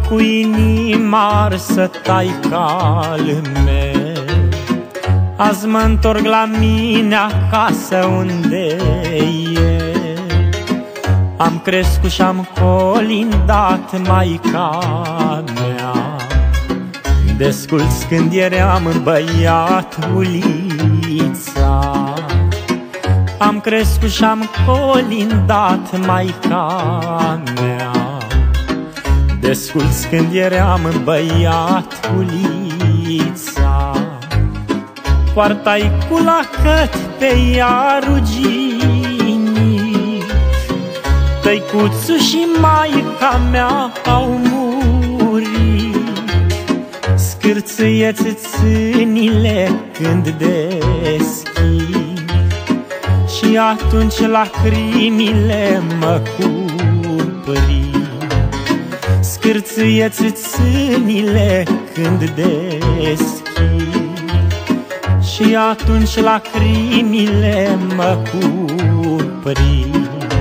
cu inima arsă, taica-l meu. Azi mă întorc la mine acasă unde e. Am crescut și-am colindat maica mea. Desculți când eram băiat ulița. Am crescut și-am colindat maica mea. Desculți când eram băiat ulița. Poarta-i cu lacăt pe ea ruginii. Tăicuțul și maica mea au murit. Scârțâie țâțânile când deschid, și atunci lacrimile mă cuprind. Scârțâie țâțânile când deschid, și atunci lacrimile mă cuprind.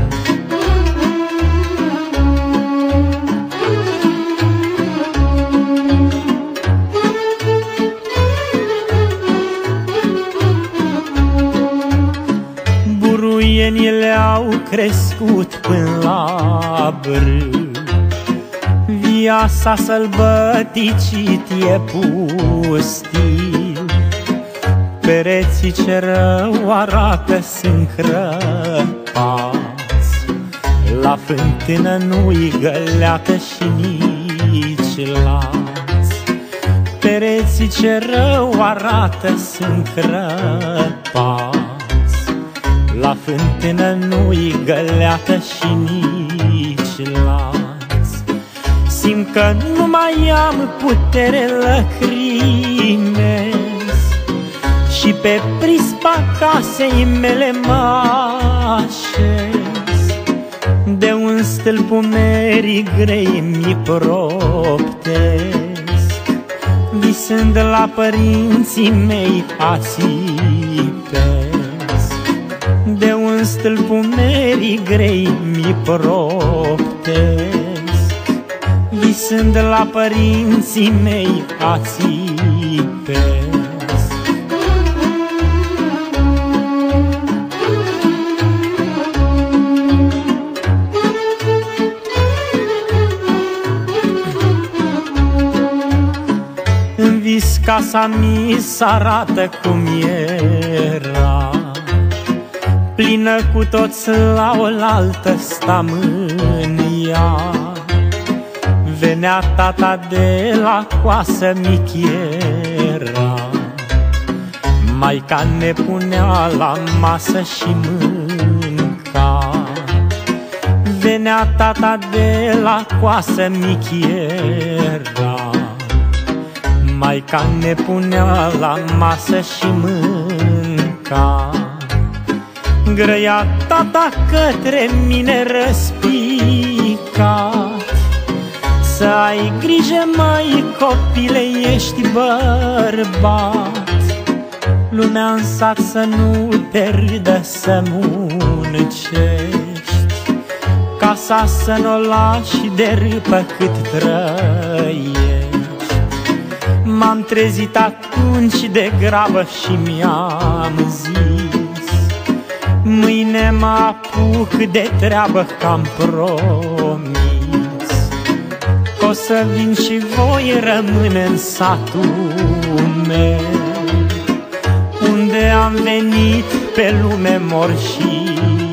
Buruienile au crescut până la brâu. Viața sălbăticit e pustiu. Pereții ce rău arată sunt crăpați. La fântână nu-i găleată și nici laț. Pereții ce rău arată sunt crăpați. La fântână nu-i găleată și nici laț. Simt că nu mai am putere, lăcrimez, și pe prispa casei mele mă așez. De un stâlp umerii grei mi proptesc, visând la părinții mei ațipesc. De un stâlp umerii grei mi proptesc, visând la părinții mei ațipesc. În vis casa mi s-arată cum era, plină cu toți la oaltă stam în ea. Venea tata de la coasă, mic era. Maica ne punea la masă și mânca. Venea tata de la coasă, mic era. Maica ne punea la masă și mânca. Grăia tata către mine răspicat: să ai grijă, măi, copile, ești bărbat. Lumea în sat să nu te râdă, să muncești, casa să n-o lași de râpă cât trăiești. M-am trezit atunci de grabă și mi-am zis: mâine mă apuc de treabă că-am promis. O să vin și voi rămâne în satul meu, unde am venit pe lume mor și